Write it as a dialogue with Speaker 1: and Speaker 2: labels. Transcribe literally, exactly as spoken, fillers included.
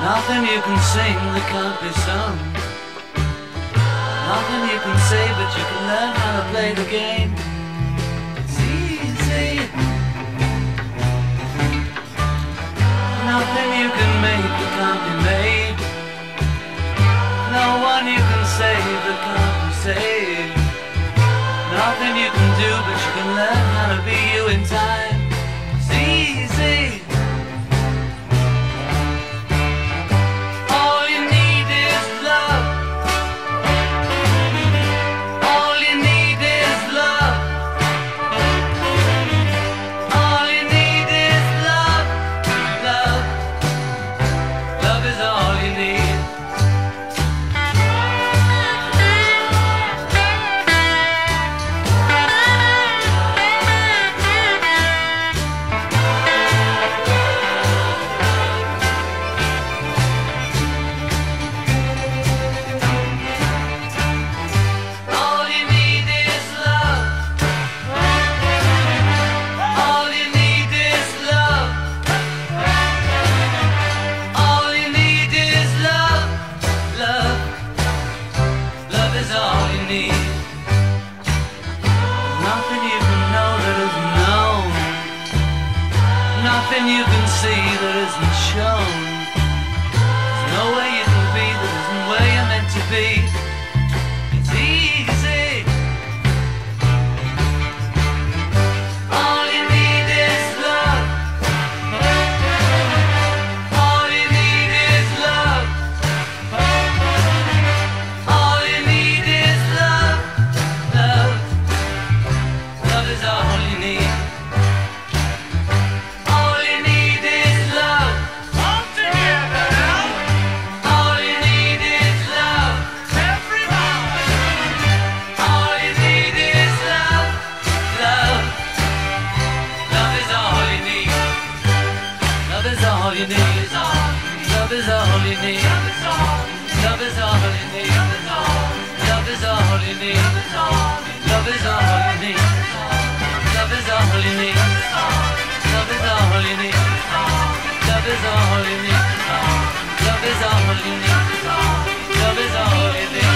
Speaker 1: Nothing you can sing that can't be sung. Nothing you can say, but you can learn how to play the game. It's easy. Nothing you can make that can't be made. No one you can save that can't be saved. Nothing you can do, but you can learn how to be you in time. It's easy. Nothing you can see that isn't shown. There's no way you can be that isn't where you're meant to be. It's easy. All you need is love. All you need is love. All you need is love. Love. Love is all you need. All you need. Love is all you need. Love is all you need. Love is all you need. Love is all you need. Love is all you need. Love is all you need. Love is all you need. Love is all you need. Love is all you need.